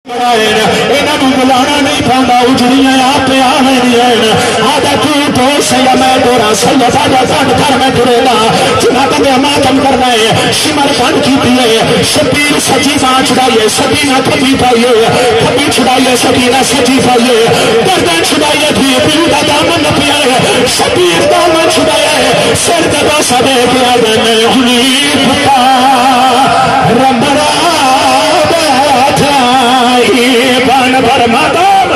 بلانا نہیں پاؤں اجڑیاں آپ آدھا تو سیا میں گورا سیا ساجا سن گھر میں ترے گا جنا تمہیں ماتم کرنا ہے شمر بند کی ہے شبیر سچی ماں چھڑائیے سبینہ کبھی پائیے کبھی چھڑائیے سبینہ سچی پائیے گردن چھڑائیے تھی پیو کا دامن پیا ہے شبیر دامن چھڑایا ہے سر دبا سبے پیا میں ہنی پتا رمبرا بان بر مادام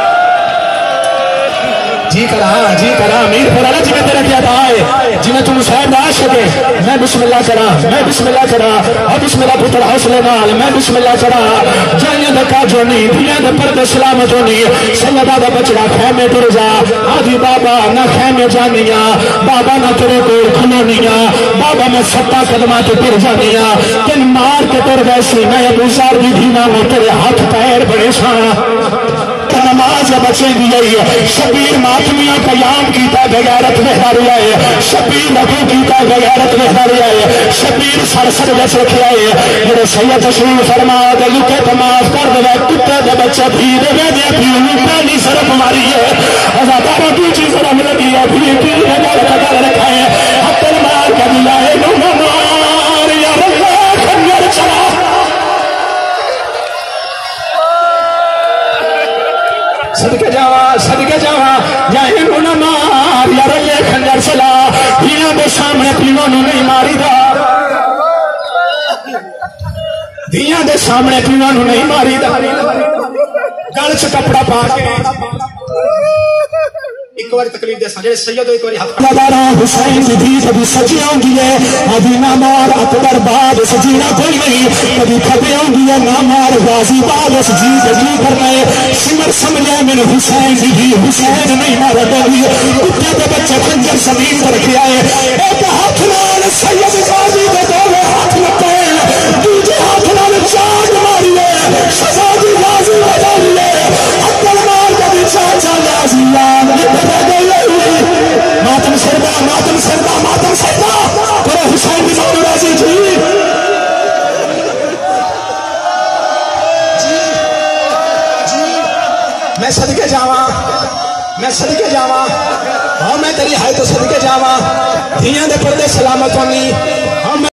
جی کرا میر پرانا جی میں تیرا کیا دائے جی میں تم صاحب نہ شکے میں بسم اللہ کرا اور بسم اللہ پتر حوصلے نال میں بسم اللہ کرا جائیں دکا جونی دنیا دے پردے سلامت ہونی سیدہ دا بچڑا خیمے ٹر جا آدھی بابا نہ خیمے جانیاں بابا نہ تیرے کو کھلونیاں بابا میں ستا قدمہ تو ٹر جانیاں تن مار کے ٹر ویسی میں ابو زار بھی دھینا ہوں تیرے ہاتھ پیر بڑے ساں نماز بچے دی شبیر ماتمیاں قیام کیتا غیرت بہداری آئے شبیر نبو کیتا غیرت بہداری آئے شبیر سرسد بچ رکھے آئے میرے سید تشریف فرما دے لکے تماف کر دے کتے دے بچے بھی دے دے بھی پہلی صرف ماری ہے ازادارہ دوچی صرف لگی ہے بھی دے دے قدر رکھا ہے حتر مار کر دیا ہے نو مار یا اللہ خنگر چلا صدقے جاوا یا انہوں نہ مار یا رلے خنجر چلا دیاں دے سامنے پیوں نو نہیں ماری دا دیاں دے سامنے پیوں نو نہیں ماری دا گل چ کپڑا پا کے ایک بار تکلیف دے سن جڑے سید ایک بار ہاتھ لگارا حسین دی کبھی سجی آؤں ہے ابھی نہ مار اکبر بعد سجینا کوئی نہیں کبھی کھبے آؤں ہے نہ مار غازی بعد اس جی جی کرنا ہے سمر سمجھے میں حسین دی حسین نہیں مارا گئی کتے دے بچے خنجر زمین پر رکھے آئے ایک ہاتھ نال سید غازی دے دو ہاتھ لپے دوسرے ہاتھ نال چاند ماری ہے شہزادی غازی بجا لیے اکبر مار کبھی چاچا غازی ماتم سردہ کرو حسین کی مانو راضی جی میں صدقے جاواں ہاں میں تیری ہائے تو صدقے جاواں دھیاں دے پردے سلامت ہونی